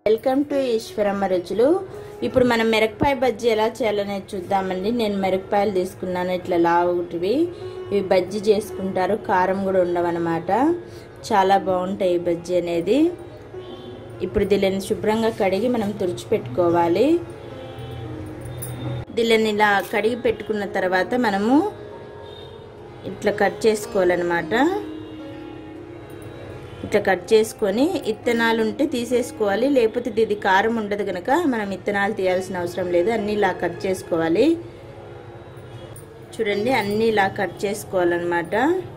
Welcome to Eshwaramma రుచులు. ఇప్పుడు మనం మిరపకాయ బజ్జీ ఎలా చేయాలనేది చూద్దామండి. నేను మిరపకాయలు తీసుకున్నాను, ఇట్లా లావుటివి. ఇవి బజ్జీ చేసుకుంటారు, కారం కూడా ఉండవన్నమాట. చాలా బాగుంటాయి ఈ బజ్జీ అనేది. ఇప్పుడు దీనిని శుభ్రంగా కడిగి మనం తుడిచిపెట్టుకోవాలి. దీనిని ఇలా కడిగి పెట్టుకున్న తర్వాత మనము ఇట్లా కట్ చేసుకోవాలన్నమాట. ఇట్లా కట్ చేసుకొని ఇత్తనాలు ఉంటే తీసేసుకోవాలి, లేకపోతే ఇది కారం ఉండదు కనుక మనం ఇత్తనాలు తీయాల్సిన అవసరం లేదు. అన్నీ ఇలా కట్ చేసుకోవాలి. చూడండి, అన్నీ ఇలా కట్ చేసుకోవాలన్నమాట.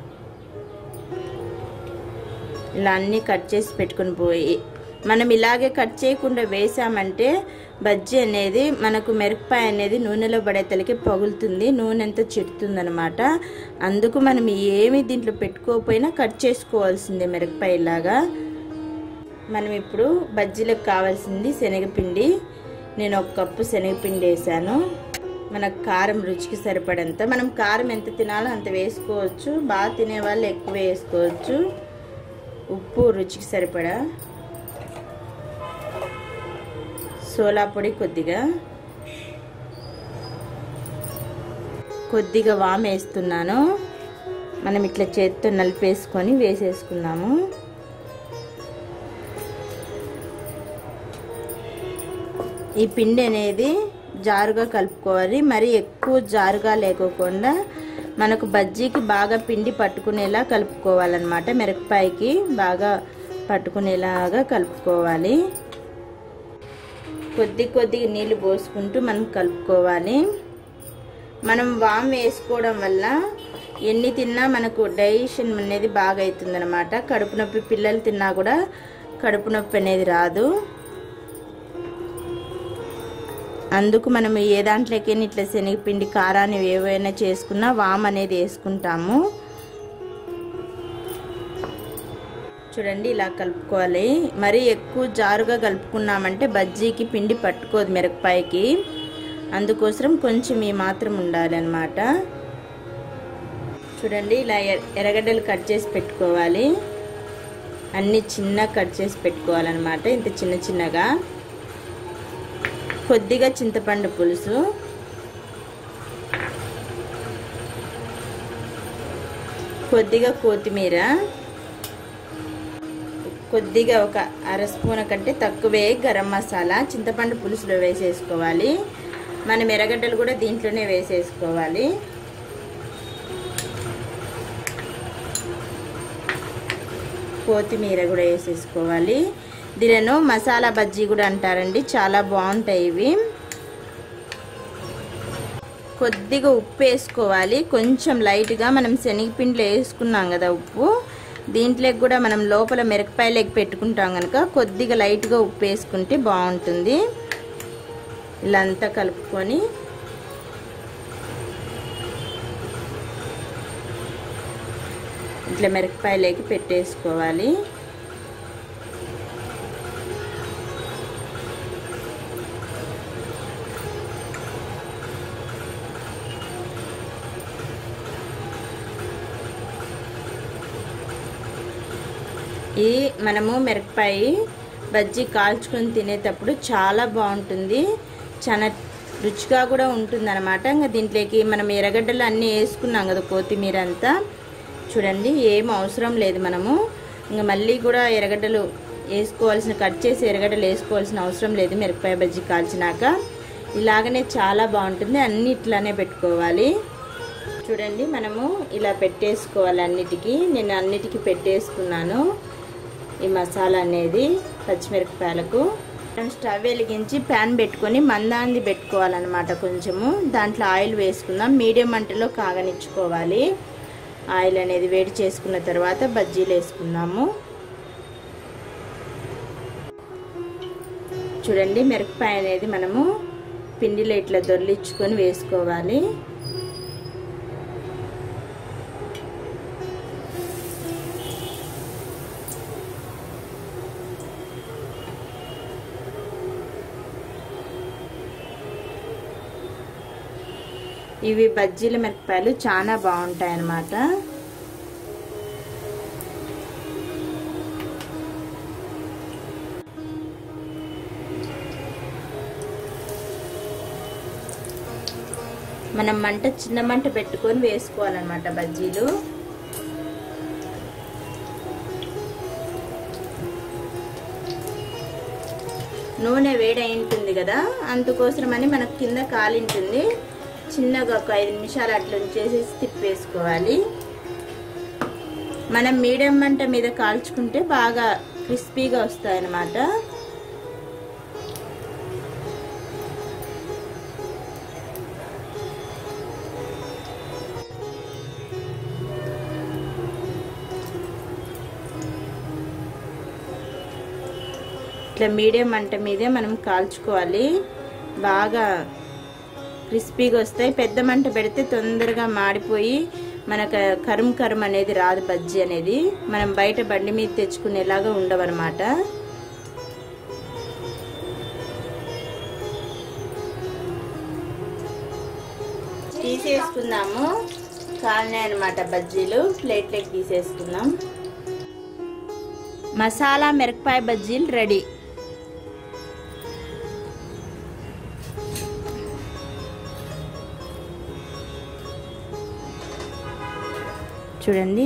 ఇలా అన్నీ కట్ చేసి పెట్టుకుని పోయి మనం ఇలాగే కట్ చేయకుండా వేసామంటే బజ్జీ అనేది మనకు మిరపకాయ అనేది నూనెలో పడేతలకి పగులుతుంది, నూనె అంతా చిడుతుంది అనమాట. అందుకు మనం ఏమి దీంట్లో పెట్టుకోకపోయినా కట్ చేసుకోవాల్సిందే మిరపకాయ లాగా. మనం ఇప్పుడు బజ్జీలకు కావాల్సింది శనగపిండి. నేను 1 కప్పు శనగపిండి వేసాను. మనకు కారం రుచికి సరిపడంత, మనం కారం ఎంత తినాలో అంత వేసుకోవచ్చు. బాగా తినేవాళ్ళు ఎక్కువ వేసుకోవచ్చు. ఉప్పు రుచికి సరిపడా, సోలా పొడి కొద్దిగా వాము వేస్తున్నాను. మనం ఇట్లా చేతితో నలిపేసుకొని వేసేసుకున్నాము. ఈ పిండి అనేది జారుగా కలుపుకోవాలి. మరి ఎక్కువ జారుగా లేకోకుండా మనకు బజ్జీకి బాగా పిండి పట్టుకునేలా కలుపుకోవాలన్నమాట. మిరపకాయకి బాగా పట్టుకునేలాగా కలుపుకోవాలి. కొద్దిగా నీళ్ళు పోసుకుంటూ మనం కలుపుకోవాలి. మనం వాము వేసుకోవడం వల్ల ఎన్ని తిన్నా మనకు డైజెషన్ అనేది బాగా అవుతుంది అనమాట. కడుపు నొప్పి పిల్లలు తిన్నా కూడా కడుపు నొప్పి అనేది రాదు. అందుకు మనం ఏ దాంట్లోకి ఇట్లా శనగపిండి కారాన్ని ఏవైనా చేసుకున్నా వాము అనేది వేసుకుంటాము. చూడండి, ఇలా కలుపుకోవాలి. మరీ ఎక్కువ జారుగా కలుపుకున్నామంటే బజ్జీకి పిండి పట్టుకోదు మిరపకాయకి. అందుకోసం కొంచెం ఈ మాత్రం ఉండాలి అన్నమాట. చూడండి, ఇలా ఎర్రగడ్డలు కట్ చేసి పెట్టుకోవాలి. అన్నీ చిన్నగా కట్ చేసి పెట్టుకోవాలన్నమాట, ఇంత చిన్నగా. కొద్దిగా చింతపండు పులుసు, కొద్దిగా కొత్తిమీర, కొద్దిగా 1/2 స్పూన్ కంటే తక్కువే గరం మసాలా చింతపండు పులుసులో వేసేసుకోవాలి. మనం ఎర్రగడ్డలు కూడా దీంట్లోనే వేసేసుకోవాలి. కొత్తిమీర కూడా వేసేసుకోవాలి. దీనిలో మసాలా బజ్జీ కూడా అంటారండి, చాలా బాగుంటాయి ఇవి. కొద్దిగా ఉప్పు వేసుకోవాలి, కొంచెం లైట్గా. మనం శనగపిండిలో వేసుకున్నాం కదా ఉప్పు, దీంట్లోకి కూడా మనం లోపల మిరపకాయలోకి పెట్టుకుంటాం కనుక కొద్దిగా లైట్గా ఉప్పు వేసుకుంటే బాగుంటుంది. ఇలా అంతా కలుపుకొని ఇట్లా మిరపకాయలోకి పెట్టేసుకోవాలి. ఇది మనము మిరపకాయ బజ్జీ కాల్చుకొని తినేటప్పుడు చాలా బాగుంటుంది, చాలా రుచిగా కూడా ఉంటుంది అనమాట. ఇంకా దీంట్లోకి మనం ఎర్రగడ్డలు అన్నీ వేసుకున్నాం కదా, కొత్తిమీర అంతా. చూడండి, ఏం అవసరం లేదు. మనము ఇంకా మళ్ళీ కూడా ఎర్రగడ్డలు కట్ చేసి ఎర్రగడ్డలు వేసుకోవాల్సిన అవసరం లేదు. మిరపకాయ బజ్జీ కాల్చినాక ఇలాగనే చాలా బాగుంటుంది. అన్నీ ఇట్లానే పెట్టుకోవాలి. చూడండి, మనము ఇలా పెట్టేసుకోవాలి అన్నిటికీ. నేను అన్నిటికీ పెట్టేసుకున్నాను ఈ మసాలా అనేది పచ్చిమిరపకాయలకు. స్టవ్ వెలిగించి ప్యాన్ పెట్టుకొని మందాంది పెట్టుకోవాలన్నమాట. కొంచెము దాంట్లో ఆయిల్ వేసుకుందాం. మీడియం మంటలో కాగనిచ్చుకోవాలి. ఆయిల్ అనేది వేడి చేసుకున్న తర్వాత బజ్జీలు వేసుకుందాము. చూడండి, మిరపకాయ అనేది మనము పిండిలో ఇట్లా దొర్లించుకొని వేసుకోవాలి. ఇవి బజ్జీల మిరపకాయలు చాలా బాగుంటాయి అన్నమాట. మనం చిన్న మంట పెట్టుకొని వేసుకోవాలన్నమాట బజ్జీలు. నూనె వేడి అయి ఉంటుంది కదా, అందుకోసమని మనకు కింద కాలింటుంది. చిన్నగా ఒక 5 నిమిషాలు అట్లా ఉంచేసేసి తిప్పేసుకోవాలి. మనం మీడియం మంట మీద కాల్చుకుంటే బాగా క్రిస్పీగా వస్తాయన్నమాట. ఇట్లా మీడియం మంట మీదే మనం కాల్చుకోవాలి, బాగా క్రిస్పీగా వస్తాయి. పెద్ద మంట పెడితే తొందరగా మాడిపోయి మనకు కరుం అనేది రాదు. బజ్జీ అనేది మనం బయట బండి మీద తెచ్చుకునేలాగా ఉండవన్నమాట. తీసేసుకుందాము, కాలినాయి అన్నమాట బజ్జీలు. ప్లేట్లోకి తీసేసుకుందాం. మసాలా మిరపకాయ బజ్జీలు రెడీ. చూడండి,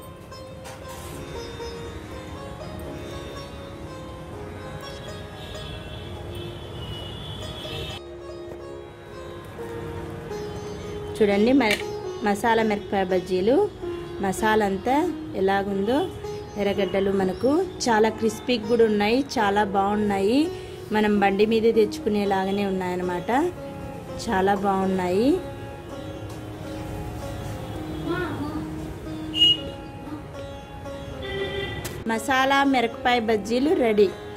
చూడండి మసాలా మిరపకాయ బజ్జీలు. మసాలా అంతా ఎలాగుందో, ఎర్రగడ్డలు మనకు చాలా క్రిస్పీగా కూడా ఉన్నాయి, చాలా బాగున్నాయి. మనం బండి మీదే తెచ్చుకునేలాగానే ఉన్నాయన్నమాట, చాలా బాగున్నాయి. మసాలా మిరపకాయ బజ్జీలు రెడీ.